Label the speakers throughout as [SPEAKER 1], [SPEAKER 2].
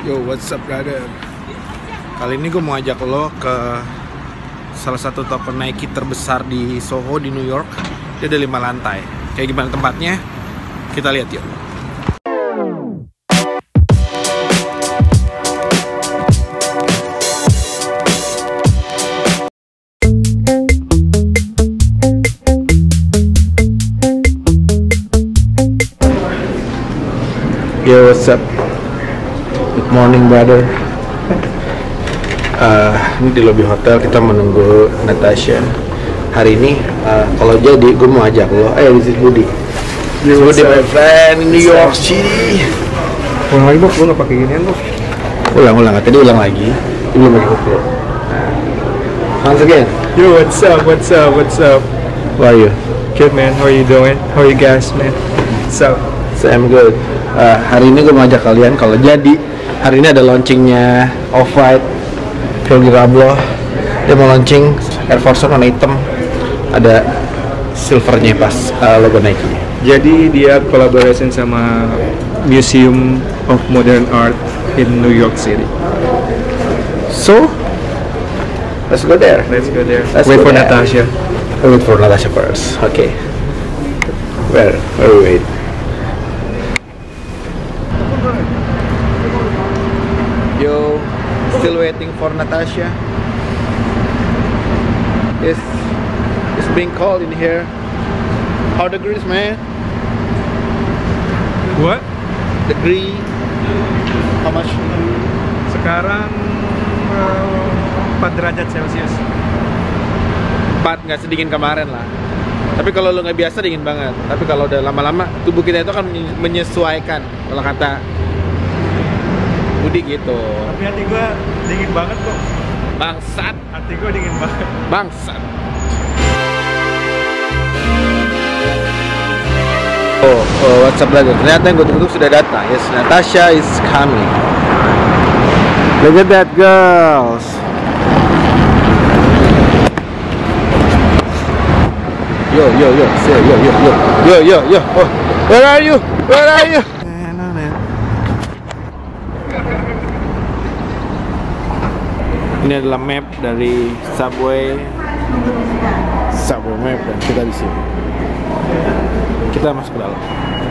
[SPEAKER 1] Yo, what's up brother? Kali ini gue mau ajak lo ke salah satu toko Nike terbesar di Soho di New York. Dia ada 5 lantai. Kayak gimana tempatnya? Kita lihat yuk. Yo, what's up? Good morning, brother. Ini di lobby hotel kita menunggu Natasha. Hari ini kalau jadi gue mau ajak lo. This is Budi. This is Budi, my friend in New York City.
[SPEAKER 2] Ulang lagi, Bok. Gue nggak pakai ginian, Bok.
[SPEAKER 1] Ulang. Tadi ulang lagi. Ini belum lagi hotel. Once again.
[SPEAKER 2] Yo, what's up?
[SPEAKER 1] How are you?
[SPEAKER 2] Good, man. How are you doing? How are you guys, man? What's up?
[SPEAKER 1] So, I'm good. Hari ini gue mau ajak kalian kalau jadi hari ini ada launchingnya Off-White, Virgil Abloh. Dia mau launching Air Force One warna hitam, ada silvernya pas logo Nike.
[SPEAKER 2] Jadi dia collaboration sama Museum of Modern Art in New York City.
[SPEAKER 1] So, let's go there.
[SPEAKER 2] Let's go there.
[SPEAKER 1] Wait for
[SPEAKER 2] Natasha.
[SPEAKER 1] Wait for Natasha first. Okay. Where we wait? Yo, still waiting for Natasha. It's being cold in here. How degrees, man?
[SPEAKER 2] What?
[SPEAKER 1] Degree? How much?
[SPEAKER 2] Sekarang 4 derajat Celcius.
[SPEAKER 1] 4, nggak sedingin kemarin lah. Tapi kalau lo nggak biasa dingin banget. Tapi kalau udah lama-lama tubuh kita itu akan menyesuaikan. Kalau kata Budi gitu.
[SPEAKER 2] Tapi hati gue dingin banget kok.
[SPEAKER 1] Bangsat.
[SPEAKER 2] Hati gue dingin banget.
[SPEAKER 1] Bangsat. Oh, what's up brother? Ternyata yang gue tunggu sudah datang. Yes, Natasha is coming. Look at that, girls. Yo. Oh, where are you? Ini adalah map dari subway map dan kita di sini. Kita masuk ke dalam.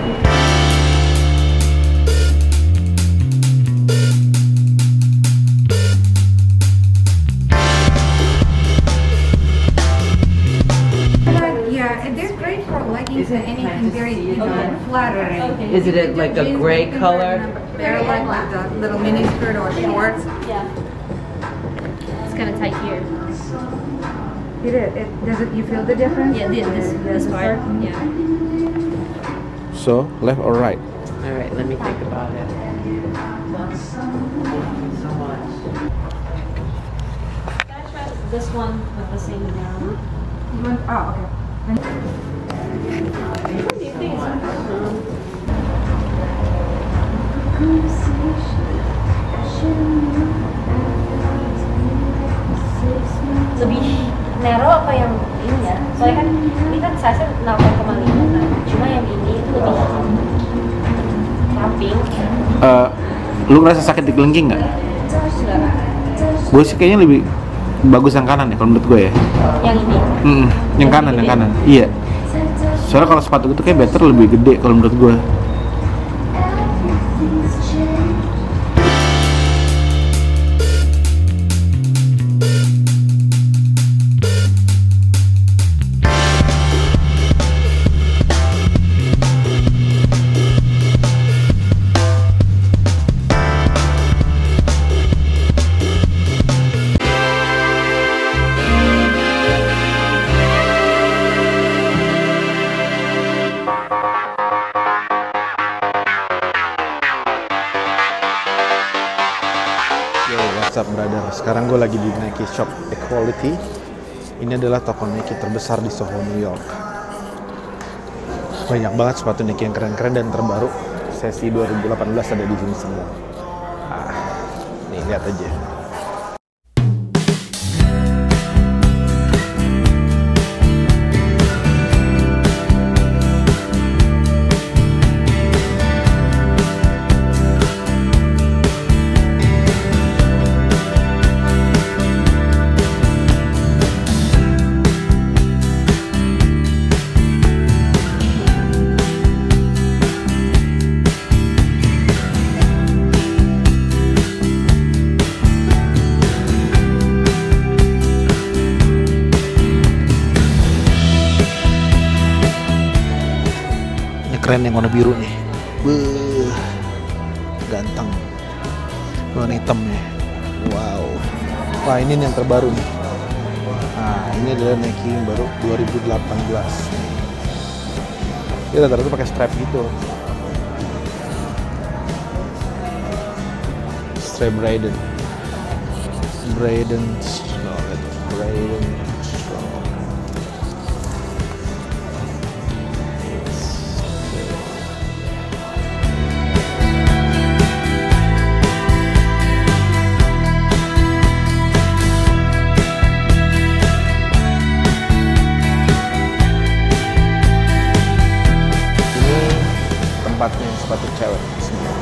[SPEAKER 3] Leggings and anything very flattering.
[SPEAKER 4] Is it like a gray color?
[SPEAKER 3] They're like with a little mini skirt or shorts.
[SPEAKER 5] Yeah. It's kind of tight here.
[SPEAKER 3] You feel the difference?
[SPEAKER 5] Yeah, this part. Yeah.
[SPEAKER 1] So, left or right?
[SPEAKER 4] All right, let me think about it.
[SPEAKER 5] This one with the same down.
[SPEAKER 3] Oh, okay.
[SPEAKER 5] What do you think? Lebih narrow apa yang ini ya? Soalnya kan ini kan size-nya 0,5 kan. Cuma yang ini itu lebih ramping.
[SPEAKER 1] Lu ngerasa sakit di kelingking nggak? Gue sih kayaknya lebih bagus yang kanan ya kalau menurut gue ya.
[SPEAKER 5] Yang ini?
[SPEAKER 1] Yang kanan. Iya. Soalnya kalau sepatu itu kayak better lebih gede kalau menurut gue. What's up brother? Sekarang gue lagi di Nike Shop Equality. Ini adalah toko Nike terbesar di Soho, New York. Banyak banget sepatu Nike yang keren-keren dan terbaru. Sesi 2018 ada di sini semua. Nih lihat aja. keren yang warna biru nih. Beuh, ganteng. Warna hitamnya. Wow. Wah, ini nih yang terbaru nih. Nah, ini adalah Nike yang baru 2018. Dia rata-rata pakai strap gitu. Strap Braden. Braden tempatnya sepatu cewek semua.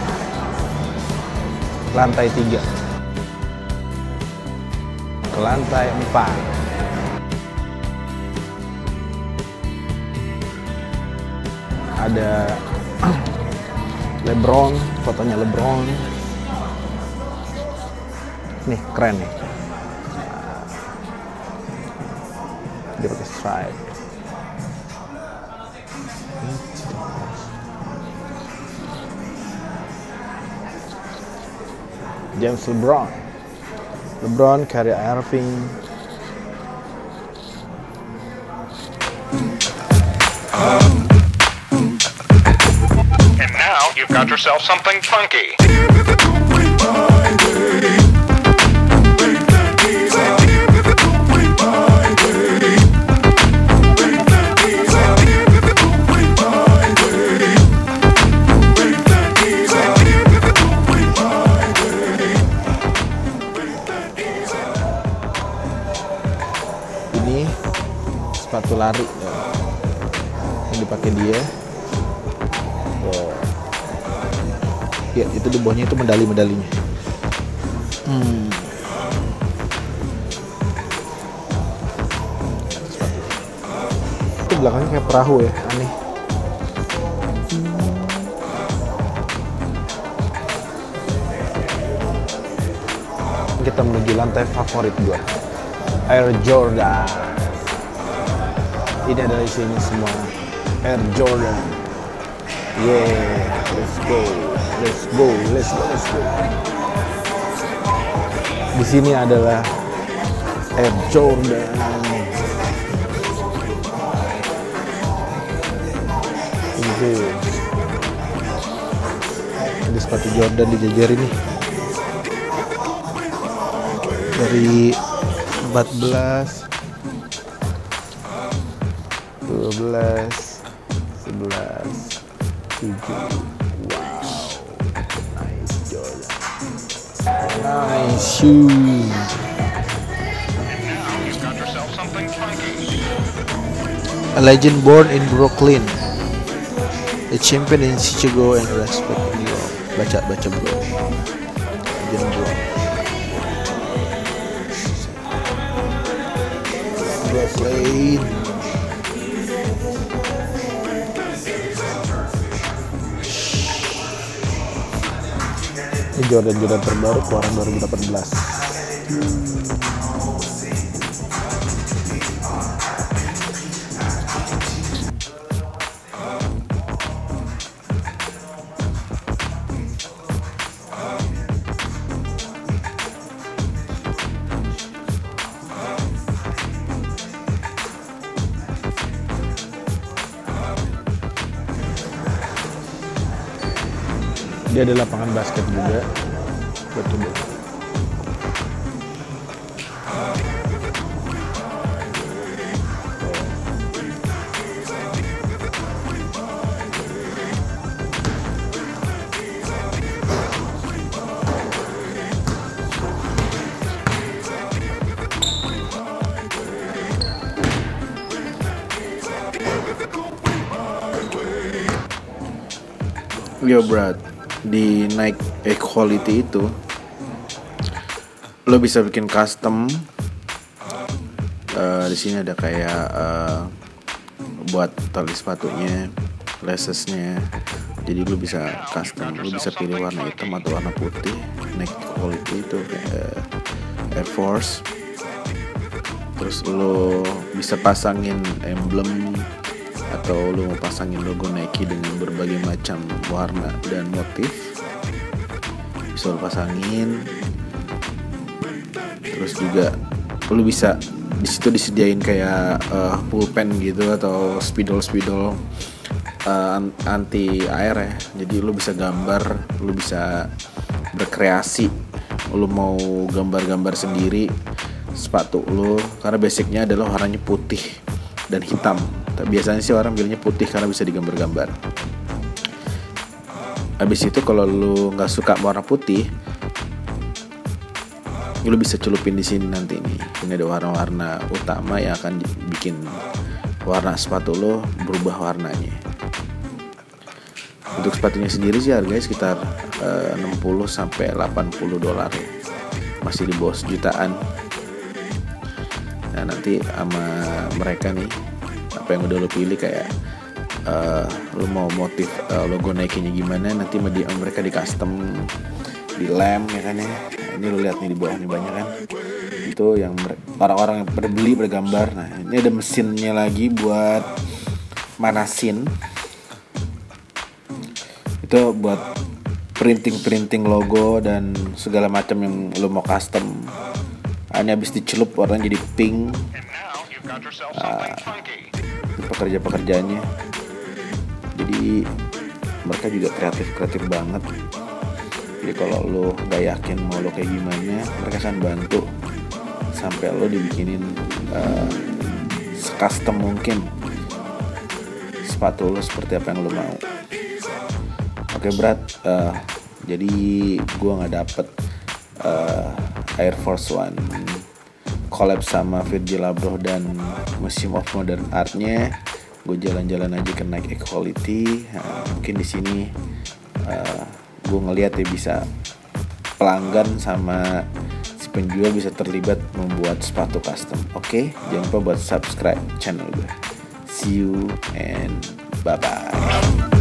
[SPEAKER 1] Lantai 3 ke lantai 4. Ada LeBron, fotonya LeBron. Nih keren nih. Dia pakai stripe. James LeBron, Kyrie Irving.
[SPEAKER 6] And now you've got yourself something funky.
[SPEAKER 1] Sepatu lari yang dipakai dia. Ya, itu di bawahnya itu medali-medalinya. Itu belakangnya kayak perahu ya, aneh. Kita menuju lantai favorit gua, Air Jordan. Ini ada di sini semua Air Jordan. Yeah, let's go. Di sini adalah Air Jordan. Ini ada sepatu Jordan dijajarin nih. Dari 14, 12, 11, 7. Wow, nice Jordan. Nice shoes. A legend born in Brooklyn, a champion in Chicago and respect in New York. Baca bro. Legend born. Brooklyn. Ini Jordan terbaru keluaran 2018. Dia ada lapangan basket juga. Betul. Yo Brad, di Nike Equality itu lo bisa bikin custom. Di sini ada kayak buat tali sepatunya, lacesnya. Jadi lo bisa custom, lo bisa pilih warna hitam atau warna putih. Nike Equality itu kayak Air Force. Terus lo bisa pasangin emblem atau lu mau pasangin logo Nike dengan berbagai macam warna dan motif, bisa lu pasangin. Terus juga lu bisa di situ disediain kayak pulpen gitu atau spidol anti air ya. Jadi lu bisa gambar, lu bisa berkreasi. Lu mau gambar-gambar sendiri sepatu lu, karena basicnya adalah warnanya putih dan hitam. Biasanya sih orang bilangnya putih karena bisa digambar-gambar. Habis itu kalau lu nggak suka warna putih, lu bisa celupin di sini nanti nih. Ini ada warna-warna utama yang akan bikin warna sepatu lo berubah warnanya. Untuk sepatunya sendiri sih harganya sekitar 60 sampai 80 dolar ya. Masih di bawah sejutaan. Nah, nanti sama mereka nih, apa yang udah lo pilih kayak lo mau motif logo Nike-nya gimana, nanti mereka di custom, di lem ya kan ya. Ini lo lihat nih di bawah nih banyak kan. Itu yang orang-orang yang pada beli bergambar. Nah, ini ada mesinnya lagi buat manasin. Itu buat printing logo dan segala macam yang lo mau custom. Hanya habis dicelup warnanya jadi pink. Pekerja-pekerjaannya. Jadi mereka juga kreatif banget. Jadi kalau lo nggak yakin mau lo kayak gimana, mereka akan bantu sampai lo dibikinin custom mungkin sepatu lo seperti apa yang lo mau. Oke Brad, jadi gue nggak dapet Air Force One collab sama Virgil Abloh dan Museum of Modern Art-nya. Gue jalan-jalan aja ke Nike Equality. Mungkin di sini gue ngeliat ya bisa pelanggan sama si penjual bisa terlibat membuat sepatu custom. Oke, jangan lupa buat subscribe channel gue. See you and bye bye.